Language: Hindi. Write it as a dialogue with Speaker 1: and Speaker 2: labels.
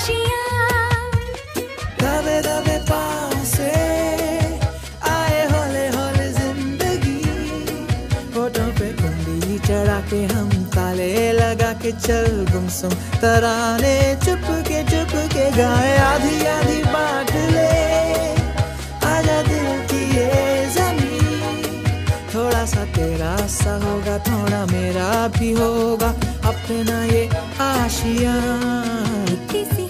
Speaker 1: दबे दबे पासे आए हौले हौले जिंदगी, होठों पे कुंडी चढ़ा के हम ताले लगा के चल गुमसुम तराने चुप के गाए, आधी आधी बांट ले आजा दिल की ये जमीन, थोड़ा सा तेरा सा होगा थोड़ा मेरा भी होगा अपना ये आशियाँ।